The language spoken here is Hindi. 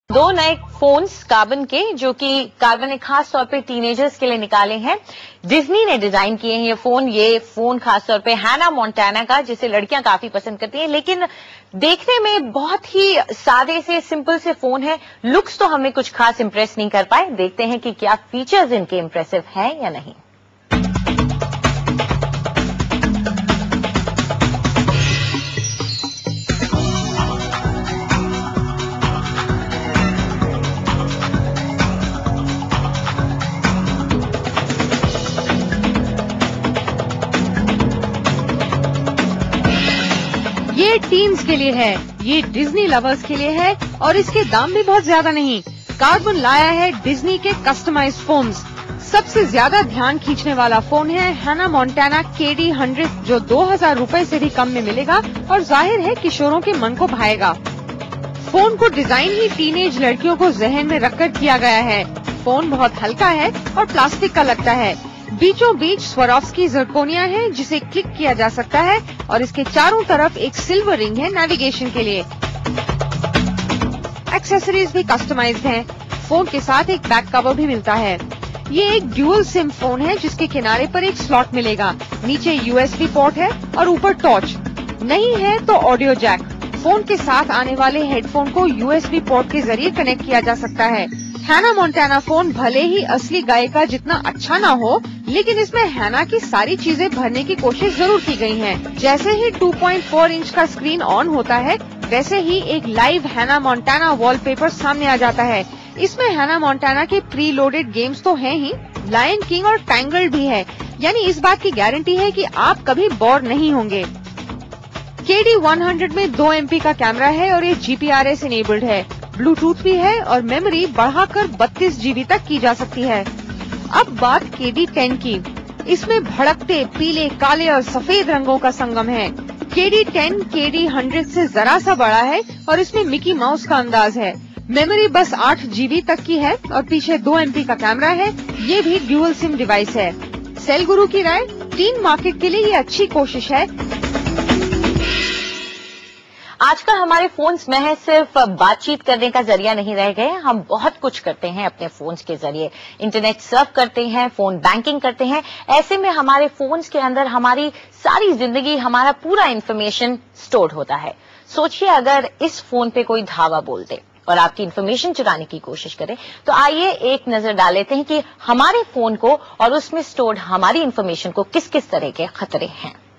दो नए फोन्स कार्बन के, जो कि कार्बन ने खास तौर पे टीनेजर्स के लिए निकाले हैं। डिज्नी ने डिजाइन किए हैं ये फोन खास तौर पे हैना मोंटाना का, जिसे लड़कियां काफी पसंद करती हैं। लेकिन देखने में बहुत ही सादे से सिंपल से फोन है। लुक्स तो हमें कुछ खास इंप्रेस नहीं कर पाए। देखते हैं कि क्या फीचर्स इनके इंप्रेसिव हैं या नहीं। ये टीन्स के लिए है, ये डिज्नी लवर्स के लिए है और इसके दाम भी बहुत ज्यादा नहीं। कार्बन लाया है डिज्नी के कस्टमाइज्ड फोन्स। सबसे ज्यादा ध्यान खींचने वाला फोन है हैना मोंटाना KD100, जो 2000 रुपए से भी कम में मिलेगा और जाहिर है किशोरों के मन को भाएगा। फोन को डिजाइन ही टीनेज लड़कियों को जहन में रखकर किया गया है। फोन बहुत हल्का है और प्लास्टिक का लगता है। बीचों बीच स्वरोव्स्की ज़िरकोनिया है, जिसे क्लिक किया जा सकता है और इसके चारों तरफ एक सिल्वर रिंग है नेविगेशन के लिए। एक्सेसरीज भी कस्टमाइज्ड हैं। फोन के साथ एक बैक कवर भी मिलता है। ये एक ड्यूल सिम फोन है, जिसके किनारे पर एक स्लॉट मिलेगा। नीचे USB पोर्ट है और ऊपर टॉर्च। नहीं है तो ऑडियो जैक। फोन के साथ आने वाले हेडफोन को USB पोर्ट के जरिए कनेक्ट किया जा सकता है। हैना मोंटाना फोन भले ही असली गायिका जितना अच्छा ना हो, लेकिन इसमें हैना की सारी चीजें भरने की कोशिश जरूर की गई है। जैसे ही 2.4 इंच का स्क्रीन ऑन होता है, वैसे ही एक लाइव हैना मोंटाना वॉलपेपर सामने आ जाता है। इसमें हैना मोंटाना के प्री लोडेड गेम्स तो हैं ही, लायन किंग और टैंगल्ड भी है। यानी इस बात की गारंटी है कि आप कभी बोर नहीं होंगे। KD100 में 2 MP का कैमरा है और ये GPRS इनेबल्ड है। ब्लूटूथ भी है और मेमोरी बढ़ाकर 32 GB तक की जा सकती है। अब बात KD10 की। इसमें भड़कते पीले, काले और सफेद रंगों का संगम है। KD10 KD100 से जरा सा बड़ा है और इसमें मिकी माउस का अंदाज है। मेमोरी बस 8 GB तक की है और पीछे 2 MP का कैमरा है। ये भी ड्यूल सिम डिवाइस है। सेल गुरु की राय, टीन मार्केट के लिए ये अच्छी कोशिश है। आजकल हमारे फोन्स महज सिर्फ बातचीत करने का जरिया नहीं रह गए। हम बहुत कुछ करते हैं अपने फोन्स के जरिए। इंटरनेट सर्फ करते हैं, फोन बैंकिंग करते हैं। ऐसे में हमारे फोन्स के अंदर हमारी सारी जिंदगी, हमारा पूरा इंफॉर्मेशन स्टोर्ड होता है। सोचिए अगर इस फोन पे कोई धावा बोल दे और आपकी इंफॉर्मेशन चुराने की कोशिश करे, तो आइए एक नजर डाल लेते हैं कि हमारे फोन को और उसमें स्टोर्ड हमारी इंफॉर्मेशन को किस किस तरह के खतरे हैं।